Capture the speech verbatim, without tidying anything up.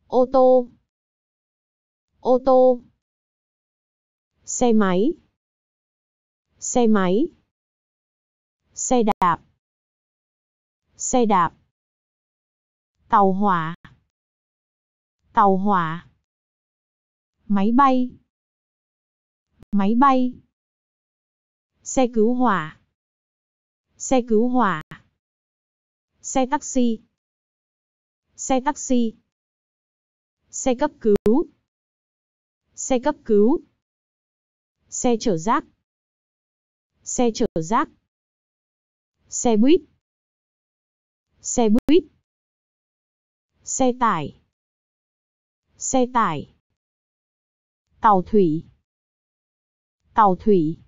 Ô tô. Ô tô. Xe máy. Xe máy. Xe đạp. Xe đạp. Tàu hỏa. Tàu hỏa. Máy bay. Máy bay. Xe cứu hỏa. Xe cứu hỏa. Xe taxi. Xe taxi. Xe cấp cứu. Xe cấp cứu. Xe chở rác. Xe chở rác. Xe buýt. Xe buýt. Xe tải. Xe tải. Tàu thủy. Tàu thủy.